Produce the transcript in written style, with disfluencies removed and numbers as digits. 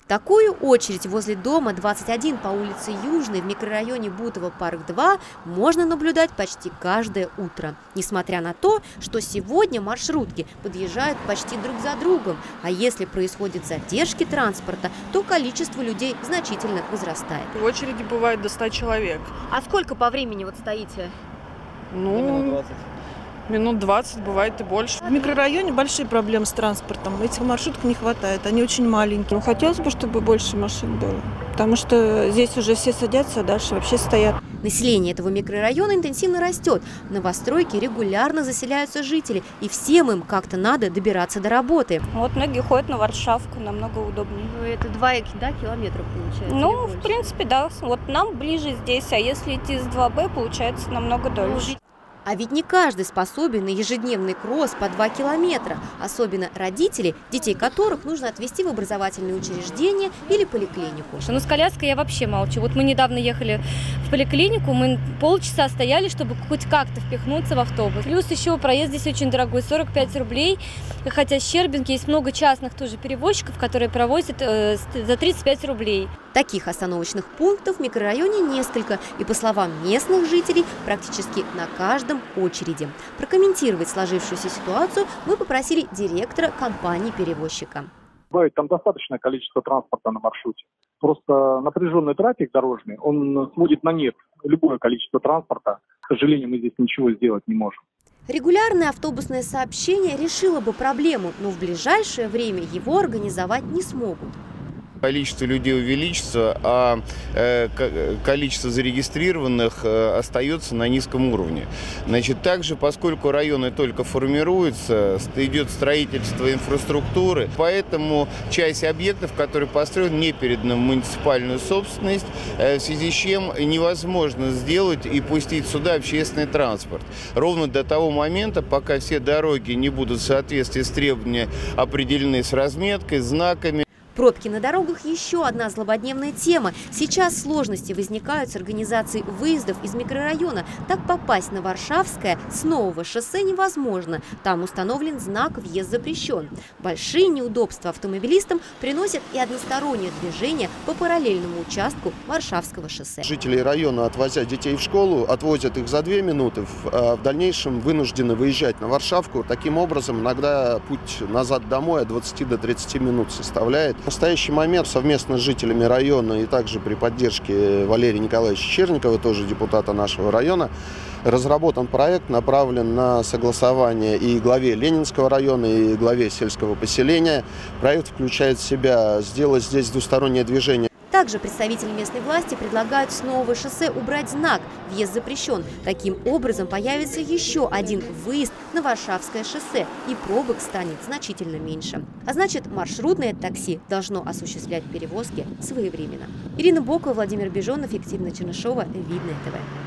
Такую очередь возле дома 21 по улице Южной в микрорайоне Бутово, парк 2 можно наблюдать почти каждое утро. Несмотря на то, что сегодня маршрутки подъезжают почти друг за другом, а если происходят задержки транспорта, то количество людей значительно возрастает. В очереди бывает до 100 человек. А сколько по времени вот стоите? Минут 20, бывает и больше. В микрорайоне большие проблемы с транспортом. Этих маршруток не хватает, они очень маленькие. Хотелось бы, чтобы больше машин было, потому что здесь уже все садятся, а дальше вообще стоят. Население этого микрорайона интенсивно растет. В новостройке регулярно заселяются жители, и всем им как-то надо добираться до работы. Вот многие ходят на Варшавку, намного удобнее. Это 2 километра получается? Ну, в принципе, да. Вот нам ближе здесь, а если идти с 2Б, получается намного дольше. А ведь не каждый способен на ежедневный кросс по 2 километра. Особенно родители, детей которых нужно отвезти в образовательные учреждения или поликлинику. Ну, с коляской я вообще молчу. Вот мы недавно ехали в поликлинику, мы полчаса стояли, чтобы хоть как-то впихнуться в автобус. Плюс еще проезд здесь очень дорогой, 45 рублей. Хотя в Щербинке есть много частных тоже перевозчиков, которые провозят за 35 рублей. Таких остановочных пунктов в микрорайоне несколько. И, по словам местных жителей, практически на каждом очереди. Прокомментировать сложившуюся ситуацию мы попросили директора компании-перевозчика. Там достаточное количество транспорта на маршруте. Просто напряженный трафик дорожный, он сводит на нет любое количество транспорта. К сожалению, мы здесь ничего сделать не можем. Регулярное автобусное сообщение решило бы проблему, но в ближайшее время его организовать не смогут. Количество людей увеличится, а количество зарегистрированных остается на низком уровне. Значит, также, поскольку районы только формируются, идет строительство инфраструктуры, поэтому часть объектов, которые построены, не переданы в муниципальную собственность, в связи с чем невозможно сделать и пустить сюда общественный транспорт. Ровно до того момента, пока все дороги не будут в соответствии с требованиями определены с разметкой, знаками. Пробки на дорогах – еще одна злободневная тема. Сейчас сложности возникают с организацией выездов из микрорайона. Так попасть на Варшавское с нового шоссе невозможно. Там установлен знак «Въезд запрещен». Большие неудобства автомобилистам приносят и одностороннее движение по параллельному участку Варшавского шоссе. Жители района, отвозя детей в школу, отвозят их за 2 минуты. В дальнейшем вынуждены выезжать на Варшавку. Таким образом, иногда путь назад домой от 20 до 30 минут составляет. В настоящий момент совместно с жителями района и также при поддержке Валерия Николаевича Черникова, тоже депутата нашего района, разработан проект, направлен на согласование и главе Ленинского района, и главе сельского поселения. Проект включает в себя сделать здесь двустороннее движение. Также представители местной власти предлагают с нового шоссе убрать знак «Въезд запрещен». Таким образом появится еще один выезд на Варшавское шоссе, и пробок станет значительно меньше. А значит, маршрутное такси должно осуществлять перевозки своевременно. Ирина Бокова, Владимир Бежонов, Екатерина Чернышова, Видное ТВ.